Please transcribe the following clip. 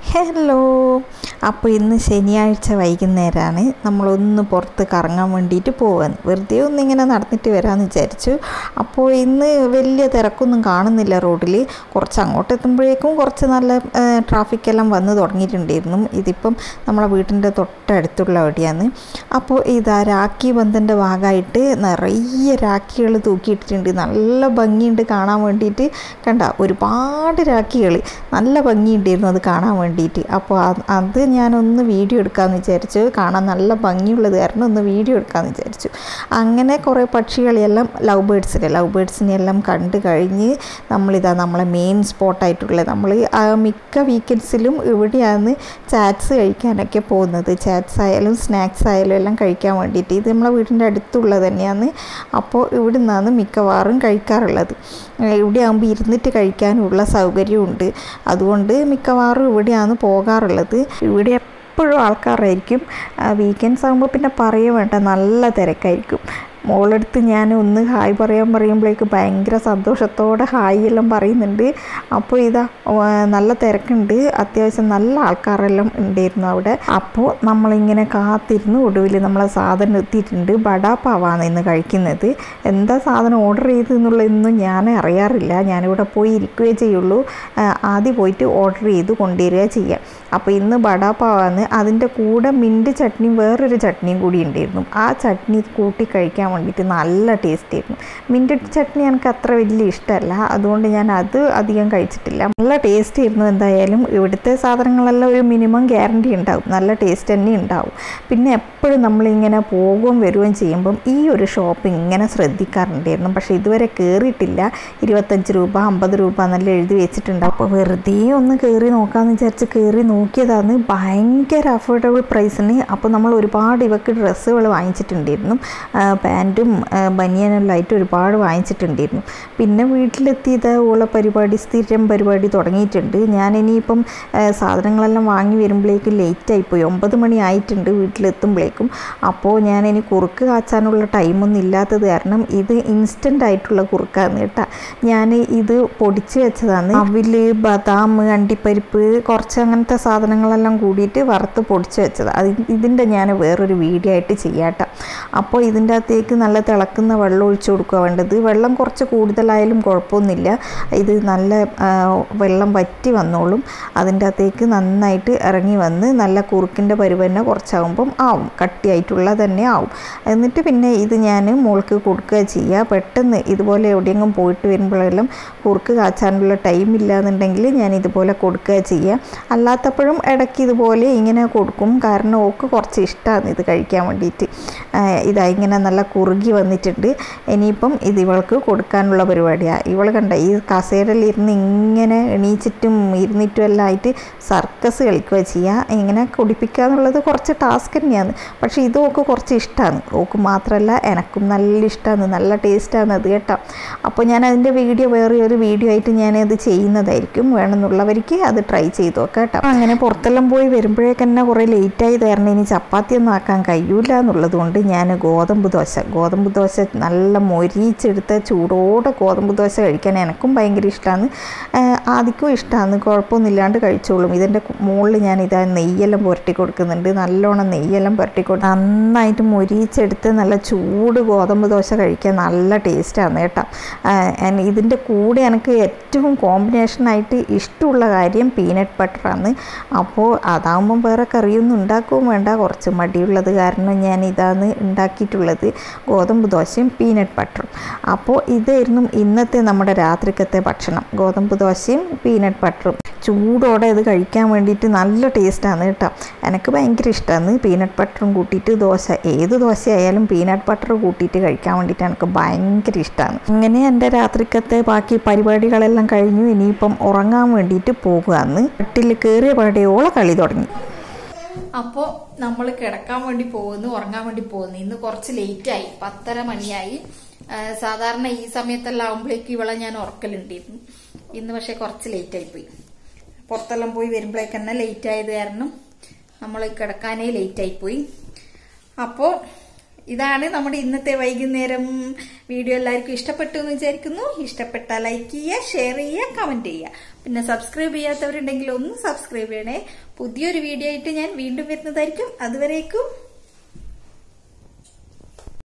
Hello, അപ്പോൾ ഇന്ന് ശനിയാഴ്ച വൈകുന്നേരമാണ്. നമ്മളൊന്ന് പുറത്ത് കറങ്ങാൻ വേണ്ടിയിട്ട് പോവാൻ വെറുതെ ഒന്നിങ്ങനെ നടന്നിട്ട് വരാമെന്ന് വിചാരിച്ചു. അപ്പോൾ ഇന്ന് വലിയ തിരക്കൊന്നും കാണുന്നില്ല റോഡിൽ. കുറച്ച് അങ്ങോട്ട് എത്തുമ്പോഴേക്കും കുറച്ച് നല്ല ട്രാഫിക്കെല്ലാം വന്ന് തുടങ്ങിയിട്ടുണ്ടായിരുന്നു. ഇതിപ്പം നമ്മളെ വീട്ടിൻ്റെ തൊട്ടടുത്തുള്ള എവിടെയാണ്. അപ്പോൾ ഇതാ രാഖി ബന്ധൻ്റെ ഭാഗമായിട്ട് നിറയെ രാഖികൾ തൂക്കിയിട്ടിട്ടുണ്ട്. നല്ല ഭംഗിയുണ്ട് കാണാൻ വേണ്ടിയിട്ട്. കണ്ട, ഒരുപാട് രാഖികൾ നല്ല ഭംഗിയുണ്ടായിരുന്നു അത് കാണാൻ വേണ്ടിയിട്ട്. അപ്പോൾ അത് ഞാനൊന്ന് വീഡിയോ എടുക്കാമെന്ന് വിചാരിച്ചു. കാണാൻ നല്ല ഭംഗിയുള്ളത് കാരണം ഒന്ന് വീഡിയോ എടുക്കാമെന്ന് വിചാരിച്ചു. അങ്ങനെ കുറേ പക്ഷികളെല്ലാം ലവ് ബേഡ്സിനെല്ലാം കണ്ട് കഴിഞ്ഞ് നമ്മളെ മെയിൻ സ്പോട്ടായിട്ടുള്ളത് നമ്മൾ മിക്ക വീക്കെൻഡ്സിലും ഇവിടെയാണ് ചാറ്റ്സ് കഴിക്കാനൊക്കെ പോകുന്നത്. ചാറ്റ്സ് ആയാലും സ്നാക്സ് ആയാലും എല്ലാം കഴിക്കാൻ വേണ്ടിയിട്ട്. ഇത് നമ്മളെ വീടിൻ്റെ അടുത്തുള്ളത് തന്നെയാണ്. അപ്പോൾ ഇവിടെ നിന്നാണ് മിക്കവാറും കഴിക്കാറുള്ളത്. ഇവിടെ ആകുമ്പോൾ ഇരുന്നിട്ട് കഴിക്കാനുള്ള സൗകര്യമുണ്ട്. അതുകൊണ്ട് മിക്കവാറും ഇവിടെയാണ് പോകാറുള്ളത്. ഇവിടെ എപ്പോഴും ആൾക്കാരായിരിക്കും. വീക്കെൻഡ്സ് ആകുമ്പോൾ പിന്നെ പറയുക വേണ്ട, നല്ല തിരക്കായിരിക്കും. മോളെടുത്ത് ഞാൻ ഒന്ന് ഹായ് പറയുമ്പോഴേക്ക് ഭയങ്കര സന്തോഷത്തോടെ ഹായ് എല്ലാം പറയുന്നുണ്ട്. അപ്പോൾ ഇതാ നല്ല തിരക്കുണ്ട്, അത്യാവശ്യം നല്ല ആൾക്കാരെല്ലാം ഉണ്ടായിരുന്നു അവിടെ. അപ്പോൾ നമ്മളിങ്ങനെ കാത്തിരുന്ന് ഒടുവിൽ നമ്മളെ സാധനം എത്തിയിട്ടുണ്ട്. ബടാപ്പാവാണ് ഇന്ന് കഴിക്കുന്നത്. എന്താ സാധനം ഓർഡർ ചെയ്തെന്നുള്ളതൊന്നും ഞാൻ അറിയാറില്ല. ഞാനിവിടെ പോയി ഇരിക്കുകയേ ചെയ്യുള്ളൂ. ആദ്യം പോയിട്ട് ഓർഡർ ചെയ്ത് കൊണ്ടുവരിക ചെയ്യുക. അപ്പോൾ ഇന്ന് ബടാപ്പാവാണ്. അതിൻ്റെ കൂടെ മിൻറ്റ് ചട്നിയും വേറൊരു ചട്നിയും കൂടി ഉണ്ടായിരുന്നു. ആ ചട്നി കൂട്ടി കഴിക്കാൻ വേണ്ടിയിട്ട് നല്ല ടേസ്റ്റ് ആയിരുന്നു. മിൻറ്റ് ചട്നി എനിക്ക് അത്ര വലിയ ഇഷ്ടമല്ല, അതുകൊണ്ട് ഞാൻ അത് അധികം കഴിച്ചിട്ടില്ല. നല്ല ടേസ്റ്റ് ആയിരുന്നു. എന്തായാലും ഇവിടുത്തെ സാധനങ്ങളെല്ലാം ഒരു മിനിമം ഗ്യാരണ്ടി ഉണ്ടാവും, നല്ല ടേസ്റ്റ് തന്നെ ഉണ്ടാവും. പിന്നെ എപ്പോഴും നമ്മളിങ്ങനെ പോകുകയും വരികയും ചെയ്യുമ്പം ഈ ഒരു ഷോപ്പ് ഇങ്ങനെ ശ്രദ്ധിക്കാറുണ്ടായിരുന്നു. പക്ഷേ ഇതുവരെ കയറിയിട്ടില്ല. 25 രൂപ 50 രൂപ എന്നെല്ലാം എഴുതി വെച്ചിട്ടുണ്ട്. അപ്പോൾ വെറുതെ ഒന്ന് കയറി നോക്കാമെന്ന് വിചാരിച്ച് കയറി നോക്കിയതാണ്. ഭയങ്കര അഫോർഡബിൾ പ്രൈസിന്. അപ്പോൾ നമ്മൾ ഒരുപാട് ഇവക്ക് ഡ്രസ്സുകൾ വാങ്ങിച്ചിട്ടുണ്ടായിരുന്നു. പാൻറ്റും ബനിയനെല്ലാം ആയിട്ട് ഒരുപാട് വാങ്ങിച്ചിട്ടുണ്ടായിരുന്നു. പിന്നെ വീട്ടിലെത്തിയത് ഉള്ള സ്ഥിരം പരിപാടി തുടങ്ങിയിട്ടുണ്ട്. ഞാനിനിയിപ്പം സാധനങ്ങളെല്ലാം വാങ്ങി വരുമ്പോഴേക്കും ലേറ്റായിപ്പോയി. 9 മണി ആയിട്ടുണ്ട് വീട്ടിലെത്തുമ്പോഴേക്കും. അപ്പോൾ ഞാനിനി കുറുക്ക് കാച്ചാനുള്ള ടൈമൊന്നും ഇല്ലാത്തത് കാരണം ഇത് ഇൻസ്റ്റൻ്റ് ആയിട്ടുള്ള കുറുക്കാണ് കേട്ടോ. ഞാൻ ഇത് പൊടിച്ച് വെച്ചതാണ്. അവില്, ബദാം, അണ്ടിപ്പരിപ്പ്, കുറച്ച് അങ്ങനത്തെ സാധനങ്ങളെല്ലാം കൂടിയിട്ട് വറുത്ത് പൊടിച്ച് വെച്ചതാണ്. ഇതിൻ്റെ ഞാൻ വേറൊരു വീഡിയോ ആയിട്ട് ചെയ്യാട്ടോ. അപ്പോൾ ഇതിൻ്റെ അകത്തേക്ക് നല്ല തിളക്കുന്ന വെള്ളം ഒഴിച്ചു കൊടുക്കുക വേണ്ടത്. വെള്ളം കുറച്ച് കൂടുതലായാലും കുഴപ്പമൊന്നുമില്ല. ഇത് നല്ല വെള്ളം വറ്റി വന്നോളും. അതിൻ്റെ അകത്തേക്ക് നന്നായിട്ട് ഇറങ്ങി വന്ന് നല്ല കുറുക്കിൻ്റെ പരുവ തന്നെ കുറച്ചാകുമ്പം ആവും, കട്ടിയായിട്ടുള്ള തന്നെ ആവും. എന്നിട്ട് പിന്നെ ഇത് ഞാൻ മോൾക്ക് കൊടുക്കുക ചെയ്യുക. പെട്ടെന്ന് ഇതുപോലെ എവിടെയെങ്കിലും പോയിട്ട് വരുമ്പോഴെല്ലാം കുറുക്ക് കാച്ചാനുള്ള ടൈം ഇല്ലാന്നുണ്ടെങ്കിൽ ഞാൻ ഇതുപോലെ കൊടുക്കുക ചെയ്യുക. അല്ലാത്തപ്പോഴും ഇടയ്ക്ക് ഇതുപോലെ ഇങ്ങനെ കൊടുക്കും. കാരണം ഓക്ക് കുറച്ച് ഇഷ്ടമാണ് ഇത് കഴിക്കാൻ വേണ്ടിയിട്ട്. ഇതാ ഇങ്ങനെ നല്ല കുറുകി വന്നിട്ടുണ്ട്. ഇനിയിപ്പം ഇത് ഇവൾക്ക് കൊടുക്കാനുള്ള പരിപാടിയാണ്. ഇവൾ കണ്ട ഈ കസേരയിൽ ഇരുന്ന് ഇങ്ങനെ എണീച്ചിട്ടും ഇരുന്നിട്ടും എല്ലാം ആയിട്ട് സർക്കസ് കളിക്കുക ചെയ്യുക. ഇങ്ങനെ കുടിപ്പിക്കുക എന്നുള്ളത് കുറച്ച് ടാസ്ക് തന്നെയാണ്. പക്ഷേ ഇത് ഓക്ക് കുറച്ച് ഇഷ്ടമാണ്. ഓക്ക് മാത്രമല്ല എനക്കും നല്ല ഇഷ്ടമാണ്, നല്ല ടേസ്റ്റാണ് അത് കേട്ടോ. അപ്പോൾ ഞാൻ അതിൻ്റെ വീഡിയോ വേറെ ഒരു വീഡിയോ ആയിട്ട് ഞാനത് ചെയ്യുന്നതായിരിക്കും. വേണമെന്നുള്ളവർക്ക് അത് ട്രൈ ചെയ്ത് നോക്കാം കേട്ടോ. അങ്ങനെ പുറത്തെല്ലാം പോയി വരുമ്പോഴേക്കന്നെ കുറേ ലേറ്റായി തരണം. ഇനി ചപ്പാത്തിയൊന്നും ആക്കാൻ കഴിയൂല എന്നുള്ളത് കൊണ്ട് ഞാൻ ഗോതമ്പ് ദോശ നല്ല മൊരിച്ചെടുത്ത ചൂടോടെ ഗോതമ്പ് ദോശ കഴിക്കാൻ എനിക്കും ഭയങ്കര ഇഷ്ടമാണ്. ആദ്യക്കും ഇഷ്ടമാണ്, കുഴപ്പമൊന്നുമില്ലാണ്ട് കഴിച്ചോളും. ഇതിൻ്റെ മുകളിൽ ഞാൻ ഇതാ നെയ്യെല്ലാം പുരട്ടി കൊടുക്കുന്നുണ്ട്. നല്ലോണം നെയ്യെല്ലാം പുരട്ടി കൊടുത്ത് നന്നായിട്ട് മൊരിച്ചെടുത്ത് നല്ല ചൂട് ഗോതമ്പ് ദോശ കഴിക്കാൻ നല്ല ടേസ്റ്റാണ് കേട്ടോ. ഇതിൻ്റെ കൂടെ എനിക്ക് ഏറ്റവും കോമ്പിനേഷനായിട്ട് ഇഷ്ടമുള്ള കാര്യം പീനട്ട് ബട്ടറാണ്. അപ്പോൾ അതാകുമ്പം വേറെ കറിയൊന്നും ഉണ്ടാക്കുകയും വേണ്ട. കുറച്ച് മടിയുള്ളത് കാരണം ഞാൻ ഇതാണ് ഉണ്ടാക്കിയിട്ടുള്ളത്, ഗോതമ്പ് ദോശയും പീനട്ട് ബട്ടറും. അപ്പോൾ ഇതായിരുന്നു ഇന്നത്തെ നമ്മുടെ രാത്രിക്കത്തെ ഭക്ഷണം, ഗോതമ്പ് ദോശയും പീനട്ട് ബട്ടറും. ചൂടോടെ ഇത് കഴിക്കാൻ വേണ്ടിയിട്ട് നല്ല ടേസ്റ്റാണ് കേട്ടോ. എനിക്ക് ഭയങ്കര ഇഷ്ടമാണ് പീനട്ട് ബട്ടറും കൂട്ടിയിട്ട് ദോശ. ഏത് ദോശയായാലും പീനട്ട് ബട്ടർ കൂട്ടിയിട്ട് കഴിക്കാൻ വേണ്ടിയിട്ട് എനിക്ക് ഭയങ്കര ഇഷ്ടമാണ്. അങ്ങനെ എൻ്റെ രാത്രിക്കത്തെ ബാക്കി പരിപാടികളെല്ലാം കഴിഞ്ഞു. ഇനിയിപ്പം ഉറങ്ങാൻ വേണ്ടിയിട്ട് പോകുകയാണ്. വീട്ടിൽ കയറിയ പാടെയോളം കളി തുടങ്ങി. അപ്പോൾ നമ്മൾ കിടക്കാൻ വേണ്ടി പോകുന്നു, ഉറങ്ങാൻ വേണ്ടി പോകുന്നു. ഇന്ന് കുറച്ച് ലേറ്റായി, 10:30 മണിയായി. സാധാരണ ഈ സമയത്തെല്ലാം ആകുമ്പോഴേക്കും ഇവളെ ഞാൻ ഉറക്കലുണ്ടായിരുന്നു. ഇന്ന് പക്ഷെ കുറച്ച് ലേറ്റായി പോയി. പുറത്തെല്ലാം പോയി വരുമ്പോഴേക്ക് തന്നെ ലേറ്റ് ആയത് കാരണം നമ്മൾ കിടക്കാനേ ലേറ്റായി പോയി. അപ്പോൾ ഇതാണ് നമ്മുടെ ഇന്നത്തെ വൈകുന്നേരം വീഡിയോ. എല്ലാവർക്കും ഇഷ്ടപ്പെട്ടു എന്ന് വിചാരിക്കുന്നു. ഇഷ്ടപ്പെട്ടാൽ ലൈക്ക് ചെയ്യുക, ഷെയർ ചെയ്യുക, കമന്റ് ചെയ്യുക. പിന്നെ സബ്സ്ക്രൈബ് ചെയ്യാത്തവരുണ്ടെങ്കിൽ ഒന്ന് സബ്സ്ക്രൈബ് ചെയ്യണേ. പുതിയൊരു വീഡിയോ ആയിട്ട് ഞാൻ വീണ്ടും വരുന്നതായിരിക്കും. അതുവരേക്കും